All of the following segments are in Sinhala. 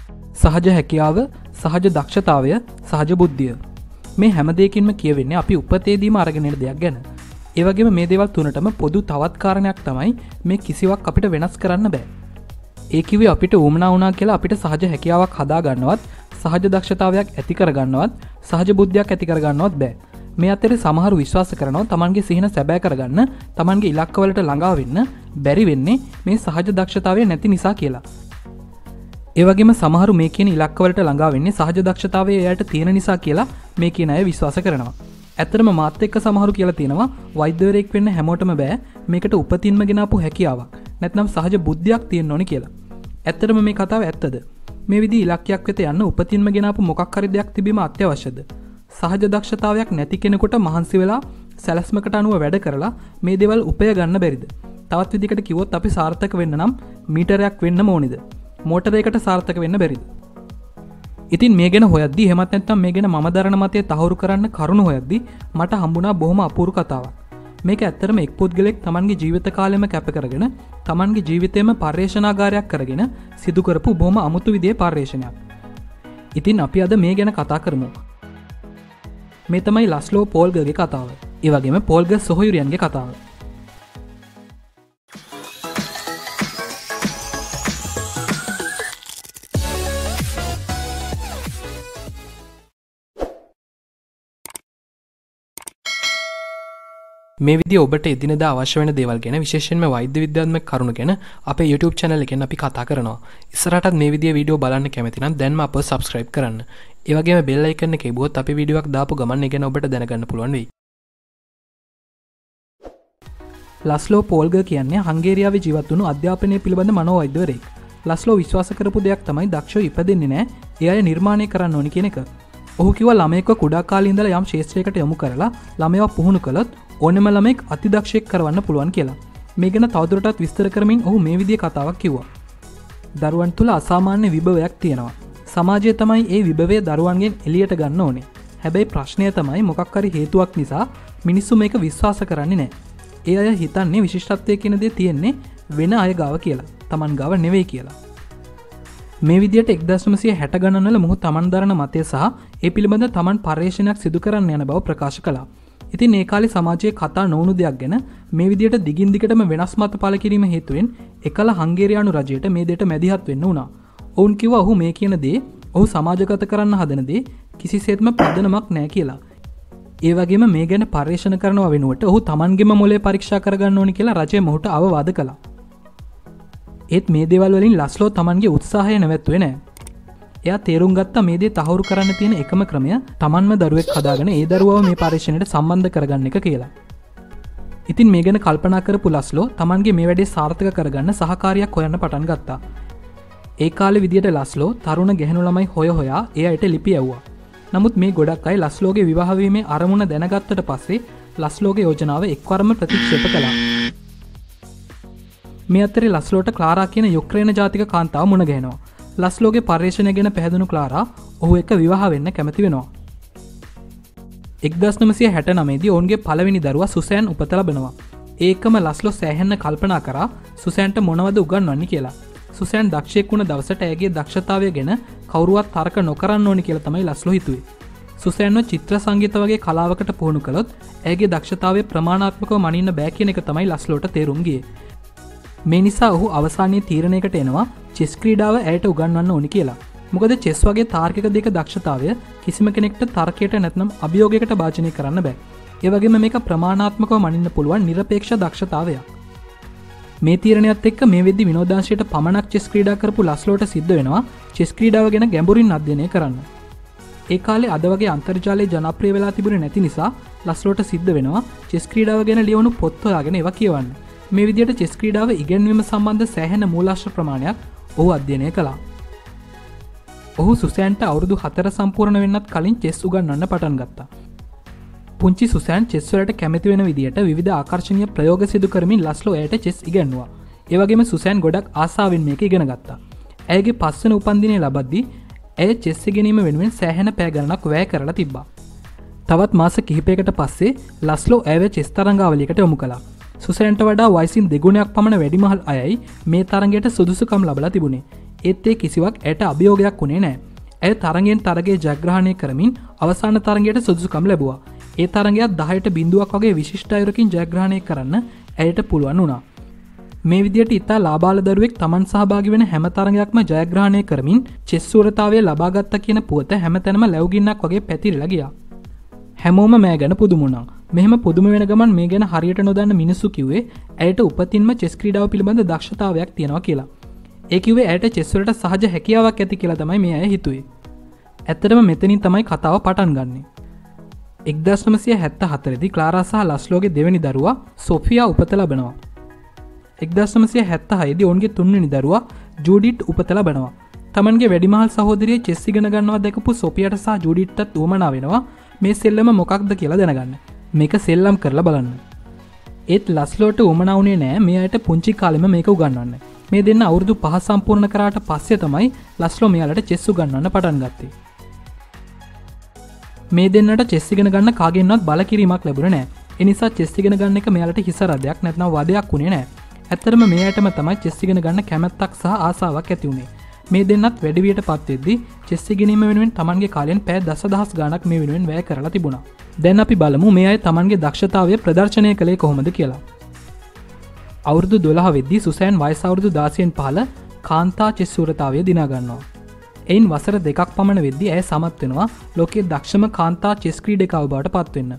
සහජ හැකියාව, සහජ දක්ෂතාවය, සහජ බුද්ධිය. මේ හැම දෙයකින්ම කියවෙන්නේ අපි උපතේදීම අරගෙන එන දෙයක් ගැන. ඒ වගේම මේ දේවල් තුනටම පොදු තවත් කාරණයක් තමයි මේ කිසිවක් අපිට වෙනස් කරන්න බෑ. ඒ කිව්වේ අපිට උවමනා වුණා කියලා අපිට සහජ හැකියාවක් හදා ගන්නවත්, සහජ දක්ෂතාවයක් ඇති කර ගන්නවත්, සහජ බුද්ධියක් ඇති කර ගන්නවත් බෑ. මේ අතරේ සමහරු විශ්වාස කරනවා තමන්ගේ සිහින සැබෑ කරගන්න, තමන්ගේ ඉලක්කවලට ළඟා වෙන්න බැරි වෙන්නේ මේ සහජ දක්ෂතාවය නැති නිසා කියලා. ඒ වගේම සමහරු මේ කියන ඉලක්කවලට ළඟා වෙන්නේ සහජ දක්ෂතාවය එයාට තියෙන නිසා කියලා මේ කියන අය විශ්වාස කරනවා. ඇත්තටම මාත් එක්ක සමහරු කියලා තියෙනවා වෛද්‍යවරයෙක් වෙන්න හැමෝටම බෑ, මේකට උපතින්ම ගෙනාපු හැකියාවක් නැත්නම් සහජ බුද්ධියක් තියෙන්න ඕනේ කියලා. ඇත්තටම මේ කතාව ඇත්තද? මේ විදිහේ ඉලක්කයක් වෙත යන්න උපතින්ම ගෙනාපු මොකක් හරි දෙයක් තිබීම අත්‍යවශ්‍යද? සහජ දක්ෂතාවයක් නැති කෙනෙකුට මහන්සි වෙලා සැලැස්මකට අනුව වැඩ කරලා මේ දේවල් උපය ගන්න බැරිද? තවත් විදිහකට කිව්වොත් අපි සාර්ථක වෙන්න නම් මීටරයක් වෙන්න ඕනේද? මෝටරයකට සාර්ථක වෙන්න බැරිද? ඉතින් මේ ගැන හොයද්දී එහෙමත් නැත්නම් මේ ගැන මම දරන මතය තහවුරු කරන්න කරුණු හොයද්දී මට හම්බුණා බොහොම අපූර්ව කතාවක්. මේක ඇත්තටම එක් පුද්ගලෙක් තමන්ගේ ජීවිත කාලෙම කැප කරගෙන තමන්ගේ ජීවිතේම පර්යේෂණාගාරයක් කරගෙන සිදු කරපු බොහොම අමුතු විදිහේ පර්යේෂණයක්. ඉතින් අපි අද මේ ගැන කතා කරමු. මේ තමයි ලස්ලෝ පෝල්ගර්ගේ කතාව. ඒ වගේම පෝල්ගර් සොහොයුරියන්ගේ කතාව. මේ විදිහේ ඔබට එදිනෙදා අවශ්‍ය වෙන දේවල් ගැන විශේෂයෙන්ම වෛද්‍ය විද්‍යාත්මක කරුණු ගැන අපේ YouTube channel එකෙන් අපි කතා කරනවා. ඉස්සරහටත් මේ විදිහේ වීඩියෝ බලන්න කැමති නම් දැන්ම අපව subscribe කරන්න. ඒ වගේම bell icon එක එබුවොත් අපි වීඩියෝ එකක් දාපු ගමන් ඒ ගැන ඔබට දැනගන්න පුළුවන් වෙයි. ලස්ලෝ පෝල්ගර් කියන්නේ හංගේරියාවේ ජීවත් වුණු අධ්‍යාපනය පිළිබඳ මනෝවෛද්‍යවරයෙක්. ලස්ලෝ විශ්වාස කරපු දෙයක් තමයි දක්ෂව ඉපදෙන්නේ නැහැ, ඒ අය නිර්මාණය කරන්න ඕනි කියන එක. ඔහු කිව්වා ළමයෙක්ව කුඩා කාලේ ඉඳලා යම් ශාස්ත්‍රයකට යොමු කරලා ළමයව පුහුණු කළොත් ඕනෙම ළමෙක් අතිදක්ෂයෙක් කරවන්න පුළුවන් කියලා. මේ ගැන තවදුරටත් විස්තර කරමින් ඔහු මේ විදිහේ කතාවක් කිව්වා. දරුවන් තුල අසාමාන්‍ය විභවයක් තියෙනවා. සමාජය තමයි ඒ විභවය දරුවන්ගෙන් එළියට ගන්න ඕනේ. හැබැයි ප්‍රශ්නය තමයි මොකක් හරි හේතුවක් නිසා මිනිස්සු මේක විශ්වාස කරන්නේ නැහැ. ඒ අය හිතන්නේ විශිෂ්ටත්වයේ කියන දේ තියෙන්නේ වෙන අය ගාව කියලා. Taman ගාව නෙවෙයි කියලා. මේ විදිහට 1960 ගණන්වල මොහු Taman දරන මතය සහ ඒ පිළිබඳ Taman පර්යේෂණයක් සිදු කරන්න යන බව ප්‍රකාශ කළා. ඉතින් ඒ කාලේ සමාජයේ කතා නොවුණු දෙයක් ගැන මේ විදිහට දිගින් දිගටම වෙනස් මත පළ කිරීම හේතුවෙන් එකල හංගේරියානු රජයට මේ දෙයට මැදිහත් වෙන්න වුණා. ඔවුන් කිව්වා ඔහු මේ කියන දේ ඔහු සමාජගත කරන්න හදන දේ කිසිසේත්ම පදනමක් නැහැ කියලා. ඒ වගේම මේ ගැන පර්යේෂණ කරනවා වෙනුවට ඔහු Tamanගෙම මොලේ පරීක්ෂා කරගන්න ඕනි කියලා රජය මොහුට අවවාද කළා. ඒත් මේ දේවල් වලින් ලස්ලෝ Tamanගේ උත්සාහය නැවැත්තුවේ නැහැ. එයා තේරුම් ගත්තා මේ දේ තහවුරු කරන්න තියෙන එකම ක්‍රමය Tamanම දරුවෙක් හදාගෙන ඒ දරුවව මේ පරීක්ෂණයට සම්බන්ධ කරගන්න එක කියලා. ඉතින් මේ ගැන කල්පනා කරපු ලස්ලෝ Tamanගේ මේ වැඩේ සාර්ථක කරගන්න සහකාරියක් හොයන්න පටන් ගත්තා. ඒ කාලේ විදියට ලස්ලෝ තරුණ ගැහැණු ළමයි හොයා ඒ අයට ලිපි යවුවා. නමුත් මේ ගොඩක් අය ලස්ලෝගේ විවාහ වීමේ අරමුණ දැනගත්තට පස්සේ ලස්ලෝගේ යෝජනාව එක්වරම ප්‍රතික්ෂේප කළා. මේ අතරේ ලස්ලෝට ක්ලාරා කියන යුක්රේන ජාතික කාන්තාව මුණ ගැහෙනවා. ලස්ලෝගේ පර්යේෂණය ගැන පැහැදුණු ක්ලාරා ඔහු එක්ක විවාහ වෙන්න කැමති වෙනවා. 1969 දී ඔවුන්ගේ පළවෙනි දරුවා සුසෑන් උපත ලබනවා. ඒකම ලස්ලෝ සෑහෙන්න කල්පනා කරා සුසෑන්ට මොනවද උගන්වන්නේ කියලා. සුසෑන් දක්ෂයෙක් වුණ දවසට ඇගේ දක්ෂතාවය ගැන කවුරුවත් තර්ක නොකරන්න ඕනි කියලා තමයි ලස්ලෝ හිතුවේ. සුසෑන්ව චිත්‍ර සංගීත වගේ කලාවකට පුහුණු කළොත් ඇගේ දක්ෂතාවය ප්‍රමාණාත්මකව මනින්න බෑ කියන එක තමයි ලස්ලෝට තේරුම් ගියේ. මේ නිසා ඔහු අවසානයේ තීරණයකට එනවා චෙස් ක්‍රීඩාව ඇයට උගන්වන්න ඕනි කියලා. මොකද චෙස් වගේ තාර්කික දෙක දක්ෂතාවය කිසිම කෙනෙක්ට තර්කයට නැත්නම් අභියෝගයකට භාජනය කරන්න බෑ. ඒ වගේම මේක ප්‍රමාණාත්මකව මනින්න පුළුවන් නිරපේක්ෂ දක්ෂතාවයක්. මේ තීරණයත් එක්ක මේ වෙද්දි විනෝදාංශයට පමණක් චෙස් ක්‍රීඩා කරපු ලස්ලෝට සිද්ධ වෙනවා චෙස් ක්‍රීඩාව ගැන ගැඹුරින් අධ්‍යයනය කරන්න. ඒ කාලේ අද වගේ අන්තර්ජාලයේ ජනප්‍රිය වෙලා තිබුණේ නැති නිසා ලස්ලෝට සිද්ධ වෙනවා චෙස් ක්‍රීඩාව ගැන ලියවුණු පොත් හොයාගෙන ඒවා කියවන්න. මේ විදිහට චෙස් ක්‍රීඩාව ඉගෙනවීම සම්බන්ධ සෑහෙන මූලාශ්‍ර ප්‍රමාණයක් ඔහු අධ්‍යයනය කළා. ඔහු සුසෑන්ට අවුරුදු 4 සම්පූර්ණ වෙන්නත් කලින් චෙස් උගන්වන්න පටන් ගත්තා. පුංචි සුසෑන් චෙස් වලට කැමති වෙන විදිහට විවිධ ආකර්ෂණීය ප්‍රයෝග සිදු කරමින් ලස්ලෝ එයට චෙස් ඉගෙනුවා. ඒ වගේම සුසෑන් ගොඩක් ආසාවෙන් මේක ඉගෙන ගත්තා. ඇයගේ 5 වෙනි උපන්දිනය ලබද්දී ඇය චෙස් ඉගෙනීම වෙනුවෙන් සෑහෙන පැය ගණනක් වැය කරලා තිබ්බා. තවත් මාස කිහිපයකට පස්සේ ලස්ලෝ ඇයව චෙස් තරඟාවලියකට යොමු කළා. සුසෑන්ට වඩා වයසින් දෙගුණයක් පමණ වැඩිමහල් අයයි මේ තරඟයට සුදුසුකම් ලබලා තිබුණේ. ඒත් ඒ කිසිවක් ඇයට අභියෝගයක් වුණේ නැහැ. ඇය තරගෙන් තරගයේ ජයග්‍රහණය කරමින් අවසාන තරගයට සුදුසුකම් ලැබුවා. ඒ තරගයත් 10ට බිඳුවක් වගේ විශිෂ්ට අයුරකින් ජයග්‍රහණය කරන්න ඇයට පුළුවන් වුණා. මේ විදිහට ඉතා ලාබාල දරුවෙක් Taman සහභාගී වෙන හැම තරගයක්ම ජයග්‍රහණය කරමින් චෙස් ශූරතාවය ලබාගත්තා කියන පුවත හැමතැනම ලැබුගින්නක් වගේ පැතිරිලා ගියා. හැමෝම මෑ ගැන පුදුම වුණා. මෙහෙම පුදුම වෙන ගමන් මේ ගැන හරියට නොදන්න මිනිස්සු කිව්වේ ඇයට උපතින්ම චෙස් ක්‍රීඩාව පිළිබඳ දක්ෂතාවයක් තියෙනවා කියලා. ඒ කිව්වේ ඇයට චෙස් වලට සහජ හැකියාවක් ඇති කියලා තමයි මේ අය හිතුවේ. ඇත්තටම මෙතනින් තමයි කතාව පටන් ගන්නෙ. 1974 දී ක්ලාරා සහ ලස්ලෝගේ දෙවෙනි දරුවා සොෆියා උපත ලබනවා. 1976 දී ඔවුන්ගේ තුන්වෙනි දරුවා ජූඩිට් උපත ලබනවා. තමන්ගේ වැඩිමහල් සහෝදරිය චෙස් ඉගෙන ගන්නවා දැකපු සොෆියාට සහ ජූඩිට්ටත් උවමනා වෙනවා මේ සෙල්ලම මොකක්ද කියලා දැනගන්න. මේක සෙල්ලම් කරලා බලන්න. ඒත් ලස්ලෝට උවමනා වුණේ නෑ මේ අයට පුංචි කාලෙම මේක උගන්වන්න. මේ දෙන්න අවුරුදු 5 සම්පූර්ණ කරාට පස්සේ තමයි ලස්ලෝ මෙයාලට චෙස් උගන්වන්න පටන් ගත්තේ. මේ දෙන්නට චෙස් ඉගෙන ගන්න කාගෙන්වත් බලකිරීමක් ලැබුණේ නෑ. ඒ නිසා චෙස් ඉගෙන ගන්න එක මෙයාලට හිසරදයක් නැත්නම් වදයක් වුණේ නෑ. ඇත්තටම මේ අයටම තමයි චෙස් ඉගෙන ගන්න කැමැත්තක් සහ ආසාවක් ඇති වුණේ. මේ දෙන්නත් වැඩිවියට පත් වෙද්දී චෙස් ඉගෙනීම වෙනුවෙන් තමන්ගේ කාලයෙන් පැය දසදහස් ගාණක් මේ වෙනුවෙන් වැය කරලා තිබුණා. දැන් අපි බලමු මේ අය තමන්ගේ දක්ෂතාවය ප්‍රදර්ශනය කළේ කොහොමද කියලා. අවුරුදු 12 වෙද්දී සුසෑන් වයස අවුරුදු 16න් පහළ කාන්තා චෙස් ශූරතාවය දිනා ගන්නවා. එයින් වසර 2ක් පමණ වෙද්දී ඇය සමත් වෙනවා ලෝකයේ දක්ෂම කාන්තා චෙස් ක්‍රීඩිකාව බවට පත් වෙන්න.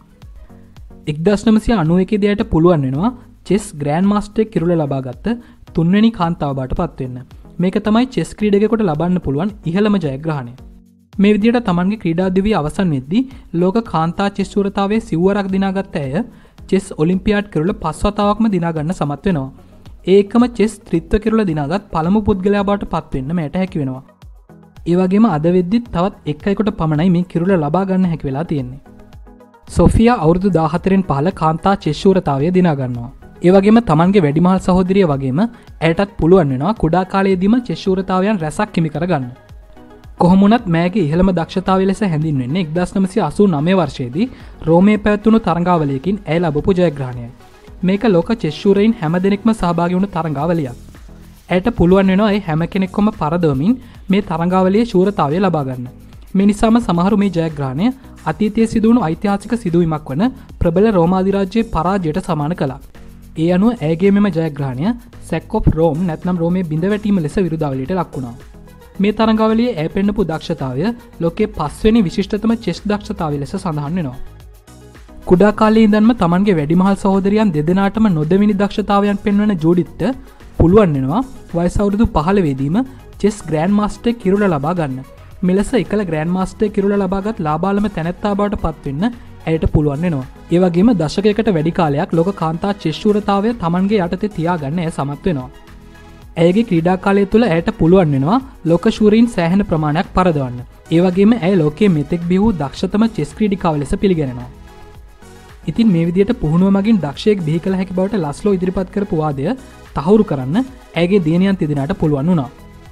1991 දී ඇයට පුළුවන් වෙනවා චෙස් ග්‍රෑන්ඩ් මාස්ටර් කිරුළ ලබාගත්ත තුන්වෙනි කාන්තාව බවට පත් වෙන්න. මේක තමයි චෙස් ක්‍රීඩකයෙකුට ලබන්න පුළුවන් ඉහළම ජයග්‍රහණය. මේ විදිහට තමන්ගේ ක්‍රීඩා දිවිය අවසන් වෙද්දී ලෝක කාන්තා චෙස් ශූරතාවයේ සිව්වරක් දිනාගත්ත ඇය චෙස් ඔලිම්පියාඩ් කිරුළ 5 වතාවක්ම දිනා ගන්න සමත් වෙනවා. ඒ එක්කම චෙස් ත්‍රිත්ව කිරුළ දිනාගත් පළමු පුද්ගලයා බවට පත් වෙන්න මට හැකි වෙනවා. ඒ වගේම අද වෙද්දිත් තවත් එක් අයෙකුට පමණයි මේ කිරුළ ලබා ගන්න හැකි වෙලා තියෙන්නේ. සොෆියා අවුරුදු 14න් පහළ කාන්තා චෙස් ශූරතාවය දිනා ගන්නවා. ඒ වගේම තමන්ගේ වැඩිමහල් සහෝදරිය වගේම ඇයටත් පුළුවන් වෙනවා කුඩා කාලයේදීම චෙස් ශූරතාවයන් රැසක් හිමි කරගන්න. කොහොම වුණත් මෑගේ ඉහළම දක්ෂතාවය ලෙස හැඳින්වෙන්නේ 1989 වර්ෂයේදී රෝමයේ පැවැත්වුණු තරඟාවලියකින් ඇය ලැබපු ජයග්‍රහණයයි. මේක ලෝක චෙස් ශූරයින් හැමදෙනෙක්ම සහභාගී වුණු තරඟාවලියක්. ඇයට පුළුවන් වෙනවා ඒ හැම කෙනෙක්වම පරදවමින් මේ තරඟාවලියේ ශූරතාවය ලබා ගන්න. මේ නිසාම සමහරු මේ ජයග්‍රහණය අතීතයේ සිදුවුණු ඓතිහාසික සිදුවීමක් වන ප්‍රබල රෝම අධිරාජ්‍යයේ පරාජයට සමාන කළා. ඒ අනුව ඇයගේ මෙම ජයග්‍රහණය සැක් ඔෆ් රෝම් නැත්නම් රෝමයේ බිඳවැටීම ලෙස විරුදාවලියට ලක් වුණා. මේ තරඟාවලියේ ඇය පෙන්නපු දක්ෂතාවය ලෝකයේ 5 වෙනි විශිෂ්ටතම චෙස් දක්ෂතාවය ලෙස සඳහන් වෙනවා. කුඩා කාලයේ ඉඳන්ම තමන්ගේ වැඩිමහල් සහෝදරියන් දෙදෙනාටම නොදෙවෙනි දක්ෂතාවයන් පෙන්වන ජූඩිත්ට පුළුවන් වෙනවා වයස අවුරුදු 15 වෙදීම චෙස් ග්‍රෑන්ඩ් මාස්ටර් කිරුළ ලබා ගන්න. මෙලෙස එකල ග්‍රෑන්ඩ් මාස්ටර් කිරුළ ලබාගත් ලාබාලම තැනැත්තා බවට පත් වෙන්න ඇයට පුළුවන් වෙනවා. ඒ වගේම දශකයකට වැඩි කාලයක් ලෝක කාන්තා චෙස් ශූරතාවය තමන්ගේ යටතේ තියාගන්න ඇය සමත් වෙනවා. ඇයගේ ක්‍රීඩා කාලය තුළ ඇයට පුළුවන් වෙනවා ලෝක ශූරීන් සෑහෙන ප්‍රමාණයක් පරදවන්න. ඒ වගේම ඇය ලෝකයේ මෙතෙක් බිහි වූ දක්ෂතම චෙස් ක්‍රීඩිකාව ලෙස පිළිගැනෙනවා. ඉතින් මේ විදිහට පුහුණුව මගින් දක්ෂයෙක් බිහි කළ හැකි බවට ලස්ලෝ ඉදිරිපත් කරපු වාදය තහවුරු කරන්න ඇයගේ දියණියන් තිදෙනාට පුළුවන් වුණා.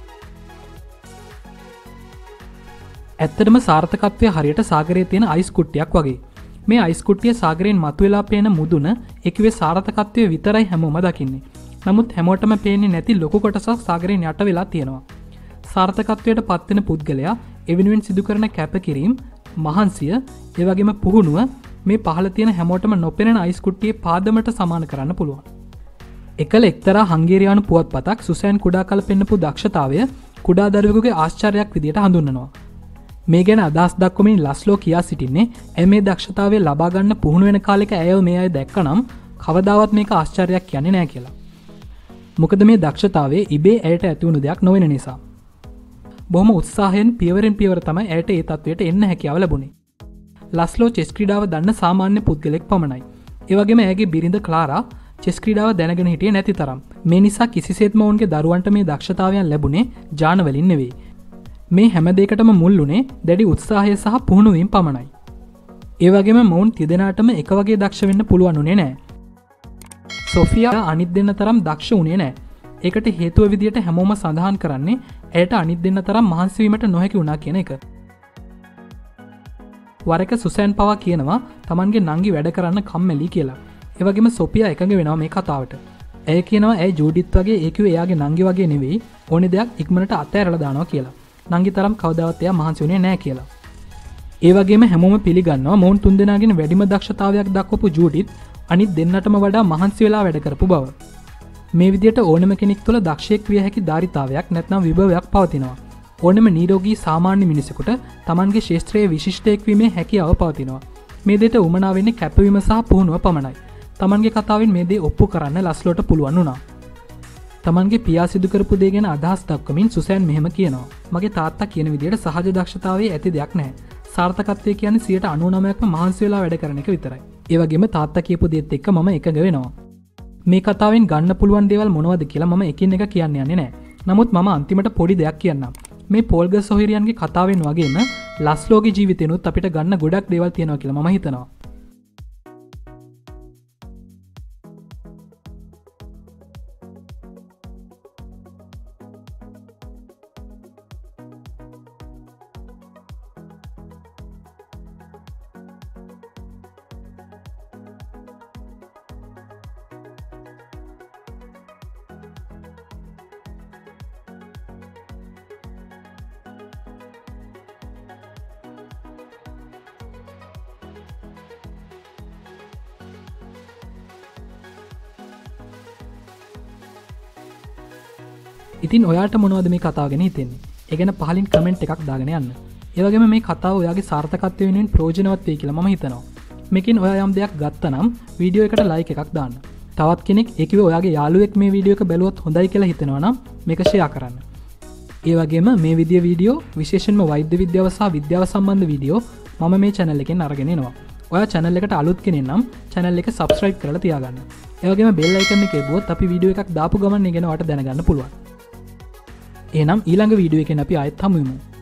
ඇත්තටම සාර්ථකත්වය හරියට සාගරයේ තියෙන අයිස් කුට්ටියක් වගේ. මේ අයිස් කුට්ටිය සාගරයෙන් මතුවලා පේන මුදුන ඒකේ සාර්ථකත්වය විතරයි හැමෝම දකින්නේ. නමුත් හැමෝටම පේන්නේ නැති ලොකු කොටසක් සාගරයෙන් යට වෙලා තියෙනවා. සාර්ථකත්වයට පත්වෙන පුද්ගලයා එවෙනුවෙන් සිදු කරන කැපකිරීම, මහන්සිය, ඒ වගේම පුහුණුව මේ පහළ තියෙන හැමෝටම නොපෙනෙන අයිස් කුට්ටියේ පාදමට සමාන කරන්න පුළුවන්. එකල එක්තරා හංගේරියානු පුවත්පතක් සුසෑන් කුඩා කල පෙන්නපු දක්ෂතාවය කුඩා දරුවෙකුගේ ආශ්චර්යයක් විදියට හඳුන්වනවා. මේ ගැන අදහස් දක්වමින් ලස්ලෝ කියා සිටින්නේ ඇය මේ දක්ෂතාවය ලබා ගන්න පුහුණු වෙන කාලෙක ඇයව මේ අය දැක්කනම් කවදාවත් මේක ආශ්චර්යයක් කියන්නේ නැහැ කියලා. මොකද මේ දක්ෂතාවය ඉබේ ඇයට ඇති වුණු දෙයක් නොවන නිසා. බොහොම උත්සාහයෙන් පියවරෙන් පියවර තමයි ඇයට ඒ තත්වයට එන්න හැකියාව ලැබුණේ. ලස්ලෝ චෙස් ක්‍රීඩාව දන්න සාමාන්‍ය පුද්ගලෙක් පමණයි. ඒ වගේම ඇයගේ බිරිඳ ක්ලාරා චෙස් ක්‍රීඩාව දැනගෙන හිටියේ නැති තරම්. මේ නිසා කිසිසේත්ම ඔවුන්ගේ දරුවන්ට මේ දක්ෂතාවයන් ලැබුණේ ජාන වලින් නෙවෙයි. මේ හැම දෙයකටම මුල් වුණේ දැඩි උත්සාහය සහ පුහුණුවීම පමණයි. ඒ වගේම මොවුන් තිදෙනාටම එක වගේ දක්ෂ වෙන්න පුළුවන් උනේ නැහැ. සොෆියා අනිත් දෙන්න තරම් දක්ෂ උනේ නැහැ. ඒකට හේතුව විදියට හැමෝම සඳහන් කරන්නේ ඇයට අනිත් දෙන්න තරම් මහන්සි වීමට නොහැකි වුණා කියන එක. වරක සුසෑන් පවා කියනවා තමන්ගේ නංගි වැඩ කරන්න කම්මැලි කියලා. ඒ වගේම සොෆියා එකඟ වෙනවා මේ කතාවට. ඇය කියනවා ඇයි ජූඩිත් වගේ ඒ කිව්වේ එයාගේ නංගි වගේ නෙවෙයි ඕනේ දෙයක් ඉක්මනට අතෑරලා දානවා කියලා. නංගි තරම් කවදාවත් එයා මහන්සි වෙන්නේ නැහැ කියලා. ඒ වගේම හැමෝම පිළිගන්නවා මොවුන් තුන්දෙනාගෙන වැඩිම දක්ෂතාවයක් දක්වපු ජූඩිත් අනිත් දෙන්නටම වඩා මහන්සි වෙලා වැඩ කරපු බව. මේ විදිහට ඕනම කෙනෙක් තුළ දක්ෂයෙක් විය හැකි ධාරිතාවයක් නැත්නම් විභවයක් පවතිනවා. ඕනම නිරෝගී සාමාන්‍ය මිනිසෙකුට Tamanගේ ශාස්ත්‍රයේ විශිෂ්ටයෙක් වීමේ හැකියාව පවතිනවා. මේ දෙයට උමනා වෙන්නේ කැපවීම සහ පුහුණුව පමණයි. Tamanගේ කතාවෙන් මේ දේ ඔප්පු කරන්න ලස්ලෝට පුළුවන් වුණා. Tamanගේ පියා සිදු කරපු දේ ගැන අදහස් දක්වමින් සුසෑන් මෙහෙම කියනවා. මගේ තාත්තා කියන විදිහට සහජ දක්ෂතාවයේ ඇති දෙයක් නැහැ. සාර්ථකත්වය කියන්නේ 99%ක්ම මහන්සි වෙලා වැඩ කරන එක විතරයි. ඒ වගේම තාත්තා කියපු දේත් එක්ක මම එකඟ වෙනවා. මේ කතාවෙන් ගන්න පුළුවන් දේවල් මොනවද කියලා මම එකින් එක කියන්න යන්නේ නැහැ. නමුත් මම අන්තිමට පොඩි දෙයක් කියන්නම්. මේ පෝල්ග සොහිරියන්ගේ කතාවෙන් වගේම ලස්ලෝගේ ජීවිතේනොත් අපිට ගන්න ගොඩක් දේවල් තියෙනවා කියලා මම හිතනවා. ඉතින් ඔයාට මොනවද මේ කතාව ගැන හිතෙන්නේ? ඒ ගැන පහලින් කමෙන්ට් එකක් දාගෙන යන්න. ඒ වගේම මේ කතාව ඔයාගේ සාර්ථකත්වය වෙනුවෙන් ප්‍රයෝජනවත් වෙයි කියලා මම හිතනවා. මේකෙන් ඔයා යම් දෙයක් ගත්තා නම් වීඩියෝ එකට ලයික් එකක් දාන්න. තවත් කෙනෙක් ඒ කිව්වේ ඔයාගේ යාළුවෙක් මේ වීඩියෝ එක බැලුවොත් හොඳයි කියලා හිතනවා නම් මේක ෂෙයා කරන්න. ඒ වගේම මේ විදිය වීඩියෝ විශේෂයෙන්ම වෛද්‍ය විද්‍යාව සහ විද්‍යාව සම්බන්ධ වීඩියෝ මම මේ channel එකෙන් අරගෙන එනවා. ඔයා channel එකට අලුත් කෙනෙක් නම් channel එක subscribe කරලා තියාගන්න. ඒ වගේම bell icon එක එබුවොත් අපි වීඩියෝ එකක් දාපු ගමන් ඒ ගැන ඔයාලට දැනගන්න පුළුවන්. එහෙනම් ඊළඟ වීඩියෝ එකෙන් අපි ආයෙත් හමු වෙමු.